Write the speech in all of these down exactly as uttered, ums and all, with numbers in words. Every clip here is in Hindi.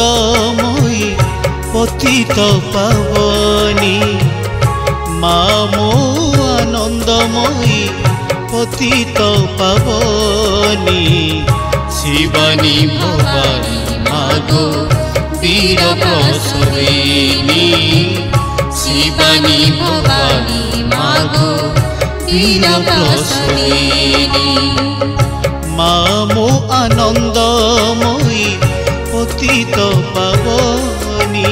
आनंदमयी पतित पावनी माँ मो आनंदमयी पतित पावनी शिवानी भवानी मागो वीर प्रसविनी शिवानी भवानी मागो वीर प्रसविनी माँ मो आनंदमयी पतित पावनी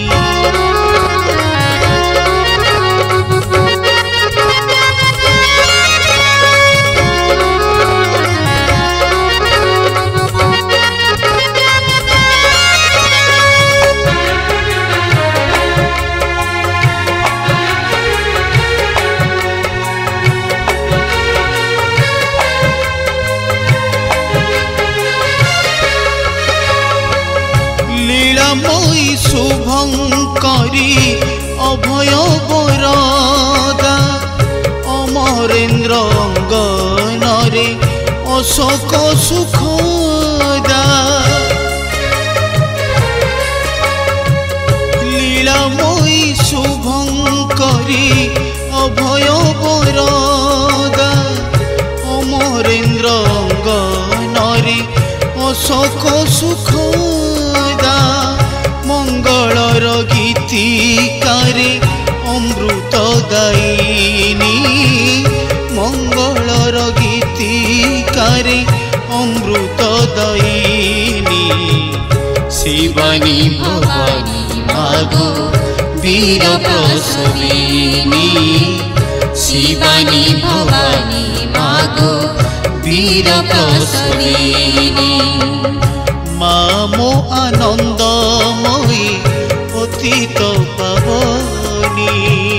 लीलामयी शुभंकरी अभय वरदा अमरेन्द्र अंगनरे अशोक सुखदा लीलामयी शुभंकरी अभय वरदा अमरेन्द्र अंगनरे अशोक सुखदा मंगलर गीतिकारे अमृत गायिनी मंगलर गीतिकारे अमृत दायिनी शिवानी भवानी मागो वीर प्रसविनी शिवानी भवानी मागो वीर प्रसविनी माँ मो आनंदमयी पतित पावनी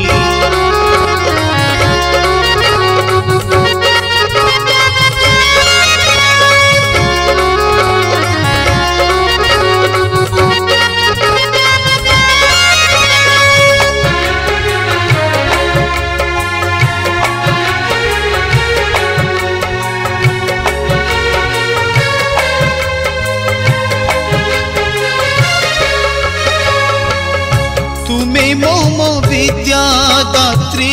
मम विद्यादात्री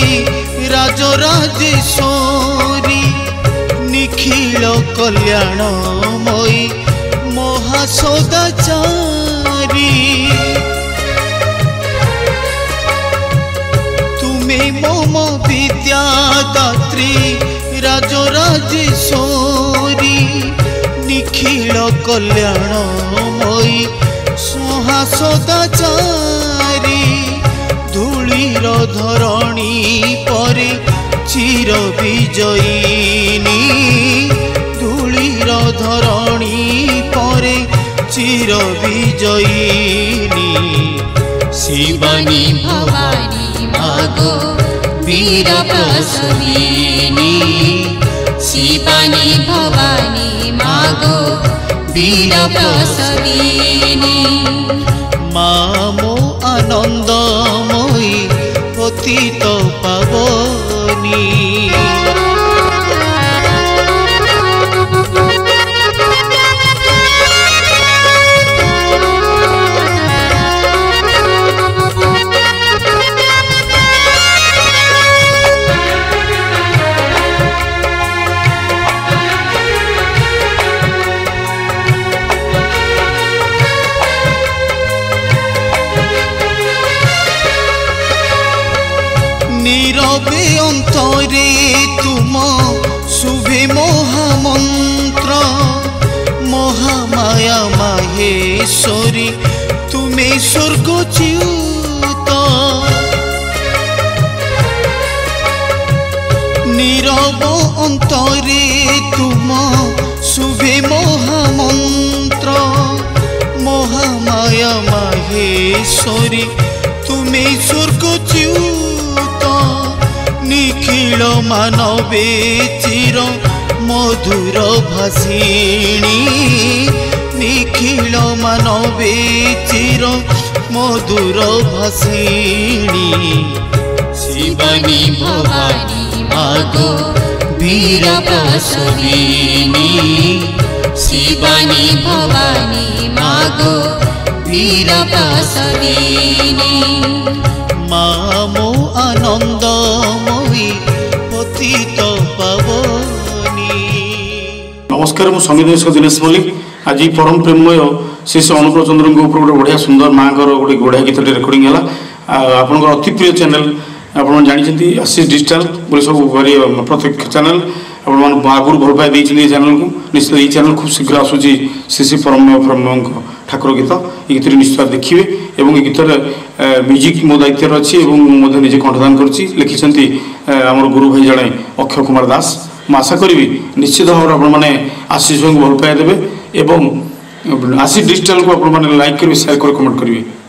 राजराजेश्वरी निखिल कल्याणमयी महासदाचारी तुम्हें मम विद्यादात्री राजराजेश्वरी निखिल कल्याणमयी महासदाचारी धूलिर धरणी परे चिर विजयिनी धूलिर धरणी परे चिर विजयिनी शिवानी भवानी मागो वीर प्रसविनी शिवानी भवानी मागो वीर प्रसविनी माँ मो आनंदमयी पतित पावनी नीरवे अंतरे तुम शुभे महामंत्र महामाया माहेश्वरी तुम्हें स्वर्गच्युत नीरव अंतरे तुम शुभे महामंत्र महामाया माहेश्वरी तुम्हें स्वर्गच्युत निखिल मानवे चिर मधुर भाषिणी निखिल मानवे चिर मधुर भाषिणी शिवानी भवानी मागो वीर प्रसविनी शिवानी भवानी मागो वीरप्रसविनी मामो आनंदमयी पतित पावनी। नमस्कार मु संवेदनशील दिनेश मल्लिक आज परम प्रेममय श्री श्री अनुकूल चंद्र ऊपर गोटे बढ़िया सुंदर माँ गोटे बढ़िया गीत रेकर्डिंग है आपंकर अति प्रिय चैनल आप जानते आशीष डिजिटाल बोले सब भारी प्रत्येक चैनल आप आगुरी भल पाई देते चैनल को निश्चित ये चैनल खूब शीघ्र आसूसी श्री श्री परमय परम ठाकुर गीत ये गीत निश्चित देखिए और ये गीतर म्यूजिक मो दायित्व अच्छी और निजे कंठदान करुँची लिखिं आम गुरु भाई जड़े अक्षय कुमार दास मैं आशा करी निश्चित भाव आपने आशीष भाई को भल पाई देवे और आशीष डिजिटाल को आप लाइक करेंगे शेयर कर कमेंट करेंगे।